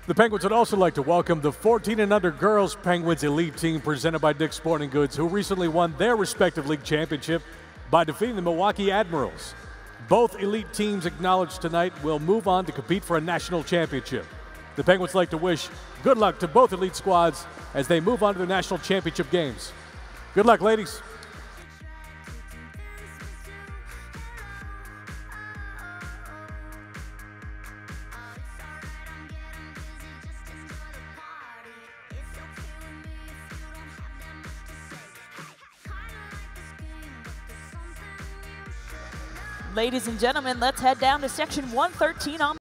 The Penguins would also like to welcome the 14 and under girls Penguins elite team presented by Dick's Sporting Goods, who recently won their respective league championship by defeating the Milwaukee Admirals. Both elite teams acknowledged tonight will move on to compete for a national championship. The Penguins like to wish good luck to both elite squads as they move on to the national championship games. Good luck, ladies. Ladies and gentlemen, let's head down to section 113 on